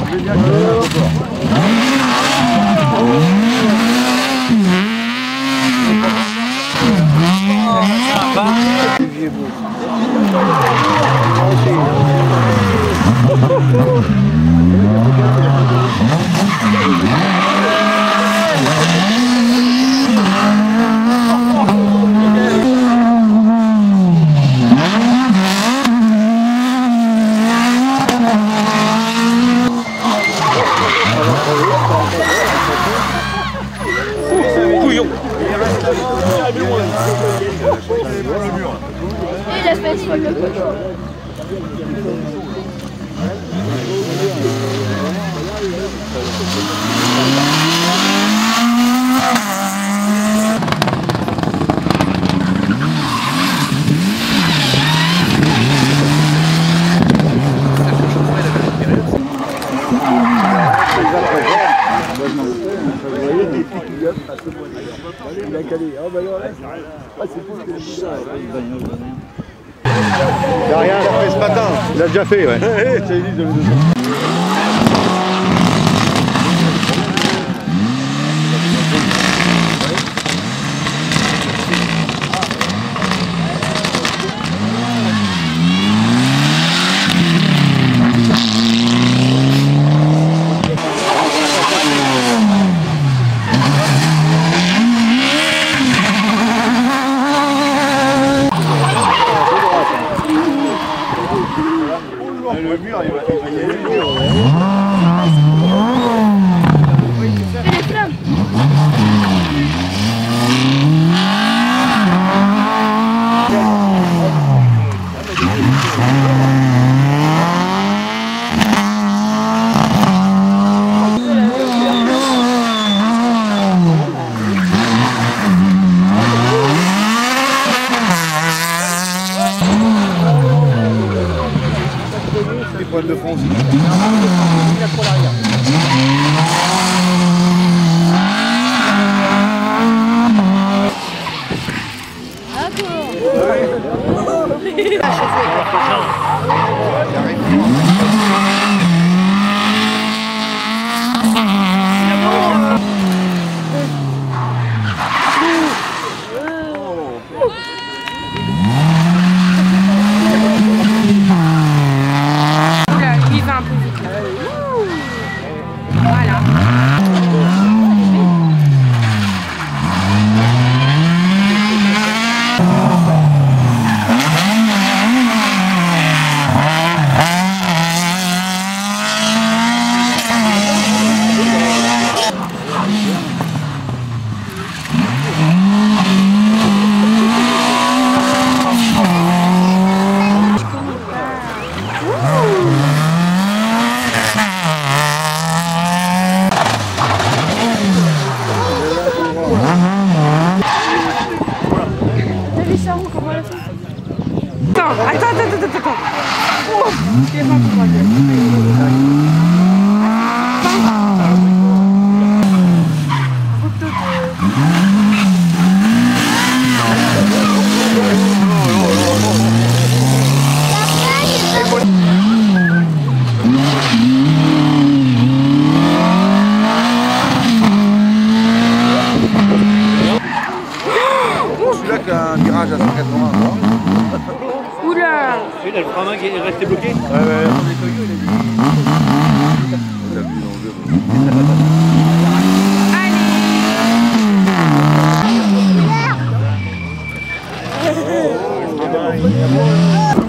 Il a fait sur le cochon. Il a calé. Oh bah alors là, c'est pour que ça. Il a rien fait ce matin. Il a déjà fait, ouais. Le mur, il va y aller le mur. Et les flammes. Les poils de France. Attends. Oh, c'est pas pour moi. Celui-là qui a un virage à 180. Oula! Il a le frein à main qui est resté bloqué. Ouais. Allez!